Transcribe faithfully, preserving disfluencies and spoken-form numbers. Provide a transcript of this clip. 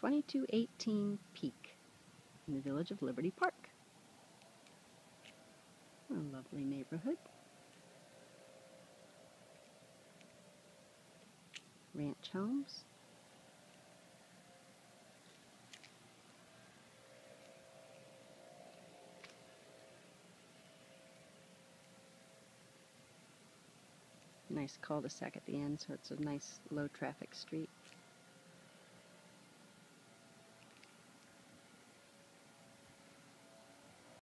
twenty-two eighteen Peak in the village of Liberty Park. A lovely neighborhood. Ranch homes. Nice cul-de-sac at the end, so it's a nice low traffic street.